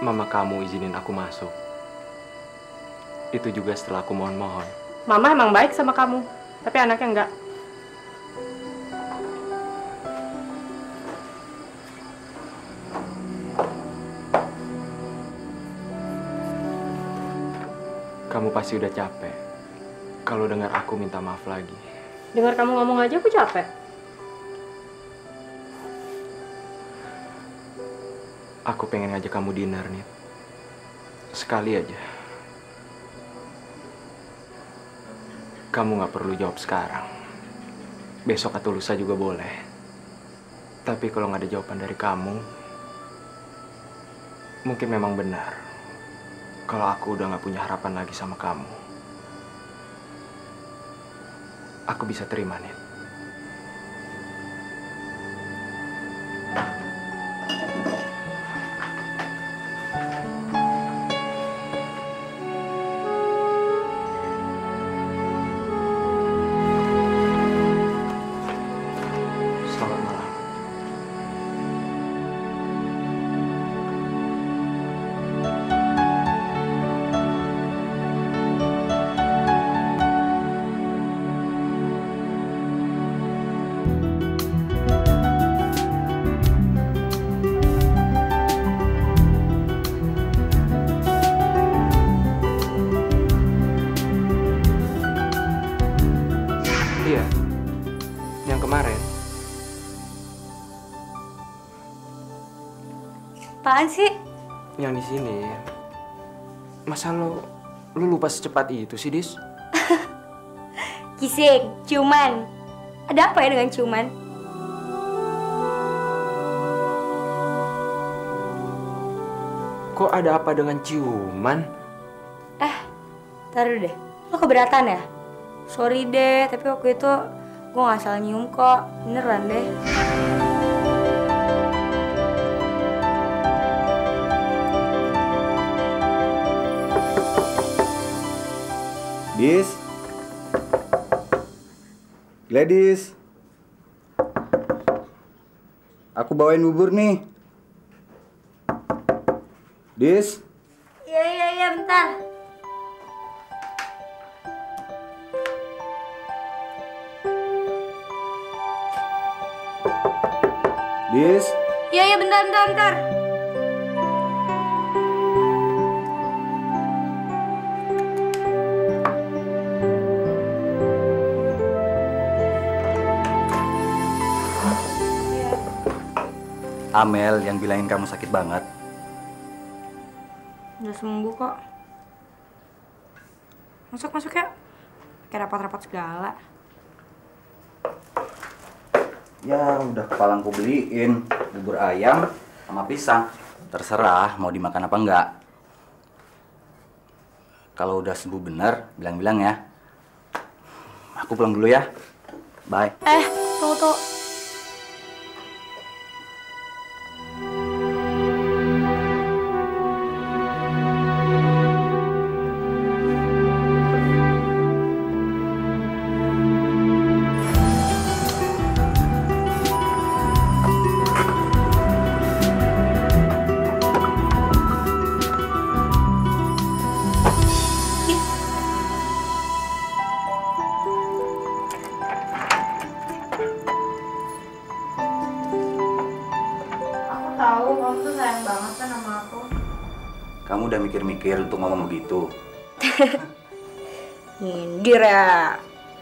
Mama kamu izinin aku masuk. Itu juga setelah aku mohon-mohon. Mama emang baik sama kamu, tapi anaknya enggak. Kamu pasti udah capek kalau dengar aku minta maaf lagi. Dengar kamu ngomong aja aku capek. Aku pengen ngajak kamu dinner nih. Sekali aja. Kamu nggak perlu jawab sekarang. Besok atau lusa juga boleh. Tapi kalau nggak ada jawaban dari kamu, mungkin memang benar kalau aku udah nggak punya harapan lagi sama kamu. Aku bisa terima, Nit. Selamat malam. Iya, yang kemarin. Apaan sih? Yang di sini. Masa lu lupa secepat itu sih, Dis? Kissing, ciuman. Ada apa ya dengan ciuman? Kok ada apa dengan ciuman? Taruh deh. Lo keberatan ya? Sorry deh, tapi waktu itu gue gak salah nyium kok. Beneran deh. Dis, Gladys, aku bawain bubur nih. Dis, Iya, bentar. Dis, Iya, bentar. Amel yang bilangin kamu sakit banget. Udah sembuh kok. Masuk ya. Kayak rapat-rapat segala. Ya udah kepalangku beliin bubur ayam sama pisang. Terserah mau dimakan apa enggak. Kalau udah sembuh bener, bilang-bilang ya. Aku pulang dulu ya. Bye. Tunggu. Tahu kamu tuh sayang banget kan sama aku. Kamu udah mikir-mikir untuk ngomong begitu? Nyindir ya.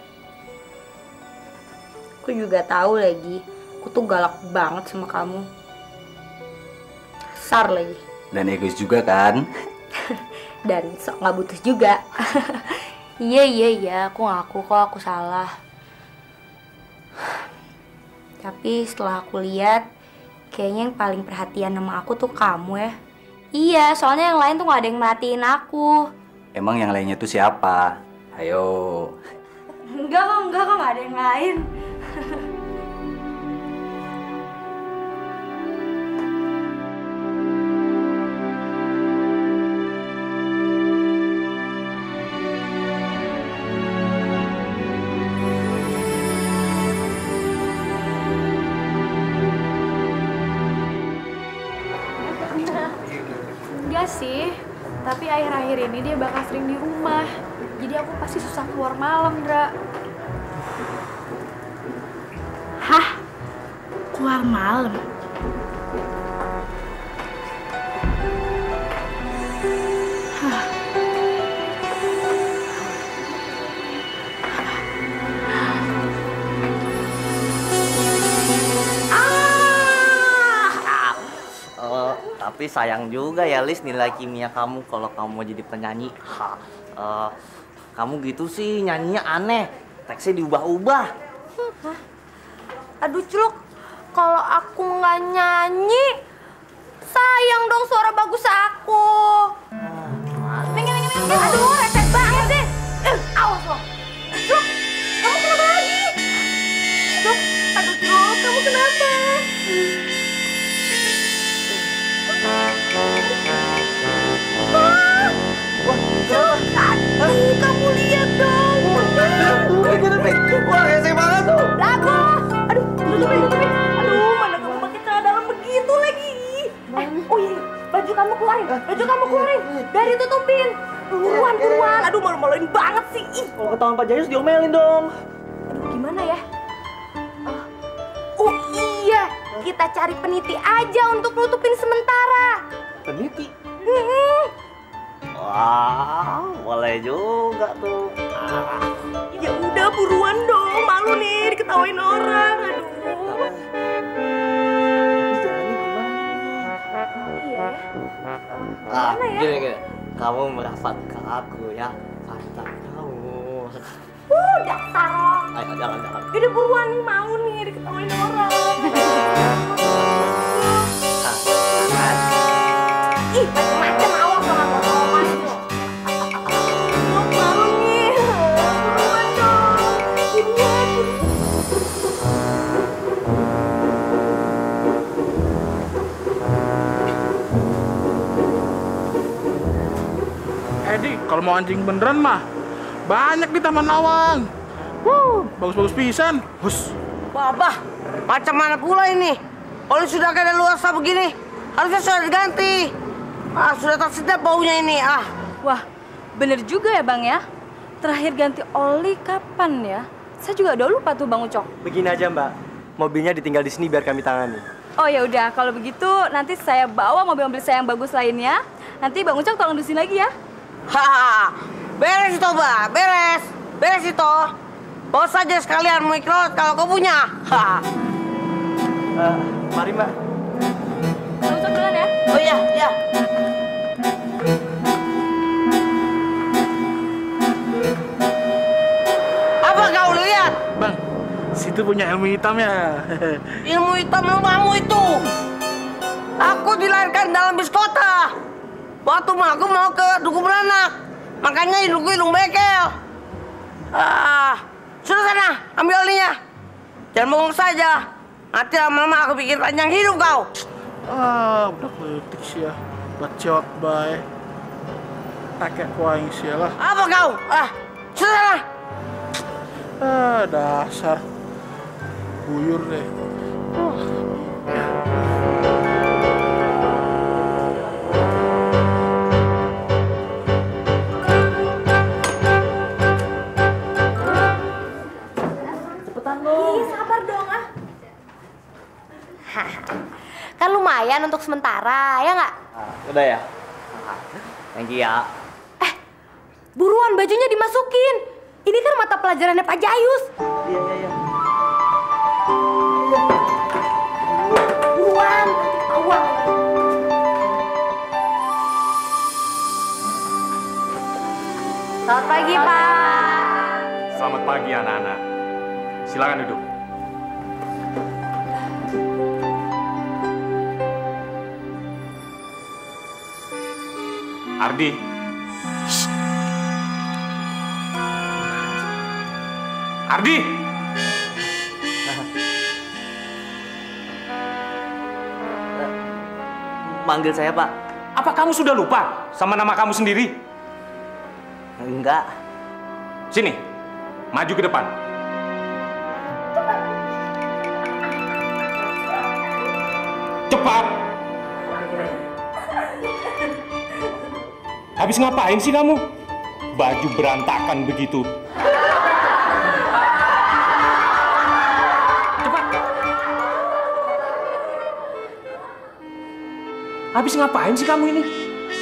Aku juga tahu lagi. Aku tuh galak banget sama kamu. Kasar lagi. Dan egois juga kan? Dan sok nggak butuh juga. Iya. Aku ngaku kok aku salah. Tapi setelah aku lihat, kayaknya yang paling perhatian sama aku tuh kamu ya. Iya, soalnya yang lain tuh gak ada yang merhatiin aku. Emang yang lainnya tuh siapa? Ayo. Enggak kok gak ada yang lain. sih, tapi akhir-akhir ini dia bakal sering di rumah. Jadi aku pasti susah keluar malam, Dra. Hah? Keluar malam? Tapi sayang juga ya Lis, nilai kimia kamu kalau kamu mau jadi penyanyi. Kamu gitu sih nyanyinya aneh, teksnya diubah-ubah. Aduh Culuk, kalau aku nggak nyanyi, sayang dong suara bagus aku. Aduh, receh banget deh. Awas lo. Culuk, kamu kenapa lagi? Culuk, aduh Culuk, kamu kenapa? Culuk, aduh, kamu lihat dong. Wah, rese banget tuh. Lagu. Aduh, tutupin. Aduh, mana kamu pakai celana dalam begitu lagi? Oh iya, baju kamu keluarin. Biar ditutupin. Buruan. Aduh, malu-maluin banget sih. Ih. Kalau ketahuan Pak Jayus diomelin dong. Aduh, gimana ya? Oh iya, kita cari peniti aja untuk nutupin sementara. Peniti? Wah, boleh juga tuh. Ya udah buruan dong, malu nih diketawain orang. Aduh. Iya. Gimana ya? Gini. Kamu merafat ke aku ya, pantat kamu. Dasar. Ayo, jangan. Udah buruan nih, mau nih diketawain orang. Ih, macam-macam awas sama bohongan itu. Lo mau nih, buruan dong. Buruan. Di, kalau mau anjing beneran mah banyak di Taman Lawang. Bagus-bagus pisan. Hus. Wabah, macam mana pula ini? Kalau sudah kadaluarsa begini, harusnya sudah diganti. Sudah tak sedap baunya ini. Wah, bener juga ya Bang ya. Terakhir ganti oli kapan ya? Saya juga udah lupa tuh Bang Ucok. Begini aja Mbak, mobilnya ditinggal di sini biar kami tangani. Oh ya udah, kalau begitu nanti saya bawa mobil-mobil saya yang bagus lainnya. Nanti Bang Ucok tolong beresin lagi ya. Beres itu, Mbak. Beres itu. Bawa saja sekalian mikrot kalau kau punya. Mari Mbak. Bang Ucok duluan ya. Oh iya. Apa kau lihat? Bang, situ punya ilmu hitam ya. Ilmu hitam kamu itu. Aku dilahirkan dalam bis kota. Waktu aku mau ke Duku Beranak, makanya hidungku bekel. Sudah sana, ambil olinya. Jangan bohong saja. Nanti lama-lama aku bikin panjang hidup kau. Udah kritik sih ya. Bacot baik. Pakai kuaing sih lah. Apa kau? Sudah sana. Dasar. Buyur deh. Iya, sabar dong Kan lumayan untuk sementara, ya nggak? Udah ya? Thank you ya. Buruan bajunya dimasukin. Ini kan mata pelajarannya Pak Jayus. Iya. Buruan, awal. Selamat pagi, Pak. Selamat pagi anak-anak. Silakan duduk. Ardi. Ardi. Manggil saya Pak. Apa kamu sudah lupa sama nama kamu sendiri? Enggak. Sini, maju ke depan. Cepat. Habis ngapain sih kamu? Baju berantakan begitu. Cepat. Habis ngapain sih kamu ini?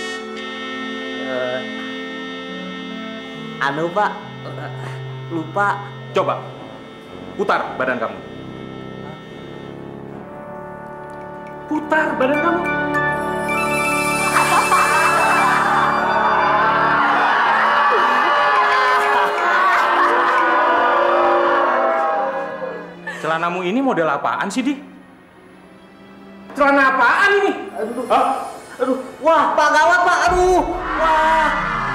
Anu Pak, lupa. Coba, putar badan kamu. Putar badan kamu. Celanamu ini model apaan sih, Di? Celana apaan ini? Aduh, wah Pak gawat Pak, aduh, wah.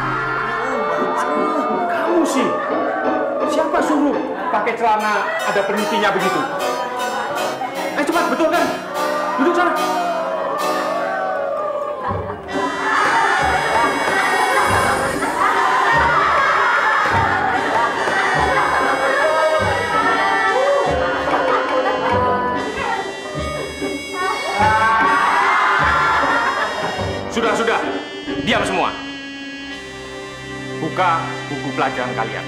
Kamu sih? Siapa suruh pakai celana ada penitinya begitu? Cepat, betul kan? Duduk sana. Sudah. Diam semua. Buka buku pelajaran kalian.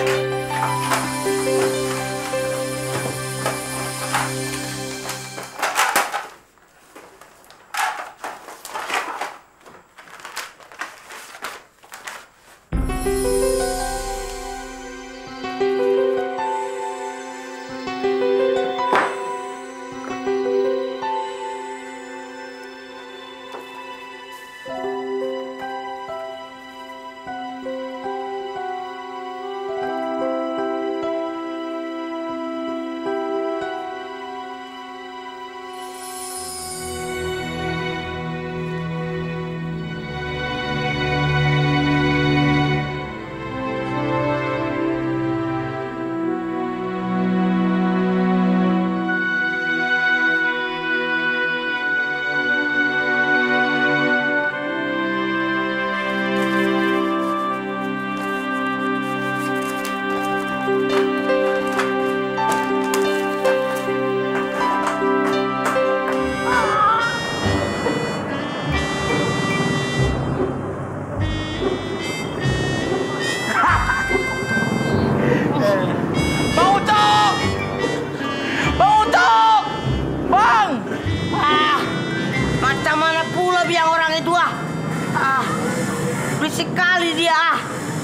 Berisik kali dia.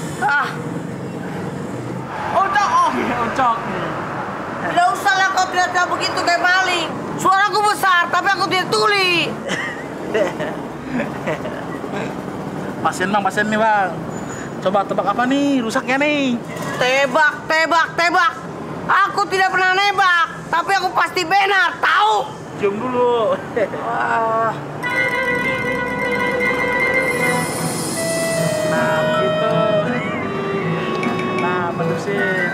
Ucok. Tidak usah lah kau teriak begitu kayak maling. Suaraku besar tapi aku tidak tuli. Pasien nih bang. Coba tebak apa nih rusaknya nih? Tebak. Aku tidak pernah nebak, tapi aku pasti benar, tahu? Cium dulu. Nah, begitu. Nah, penusin.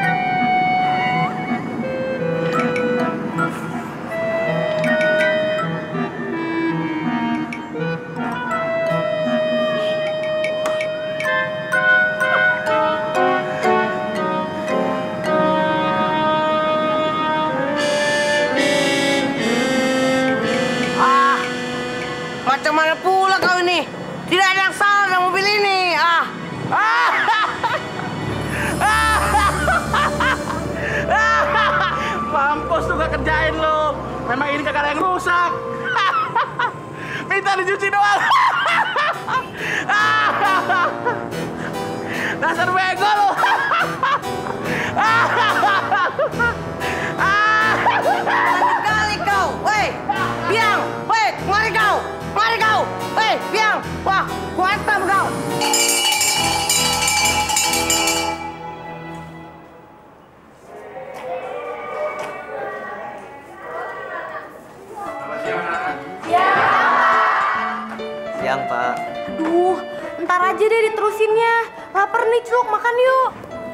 Macam mana pula kau ini? Tidak ada yang salah dengan mobil ini. Mampus tuh gak kerjain lo. Memang ini kagak ada yang rusak. Minta dicuci doang. Dasar bego lo. Kali kau, weh, biang, weh, mari kau, weh, biang, wah, kuatam kau. Siang, Pak. Aduh, ntar aja deh diterusinnya. Laper nih, Cuk, makan yuk.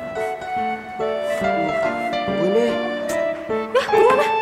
Ini. Ya, buruan lah.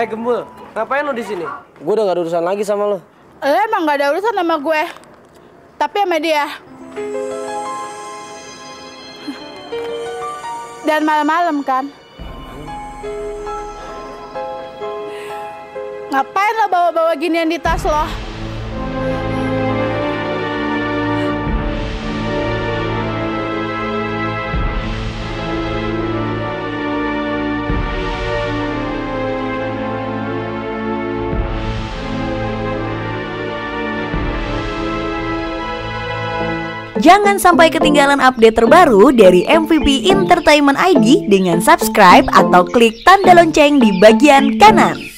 Gembul, ngapain lu di sini? Gue udah gak ada urusan lagi sama lu. Emang gak ada urusan sama gue, tapi sama dia. Dan malam-malam kan. Ngapain lo bawa-bawa ginian di tas lo? Jangan sampai ketinggalan update terbaru dari MVP Entertainment ID dengan subscribe atau klik tanda lonceng di bagian kanan.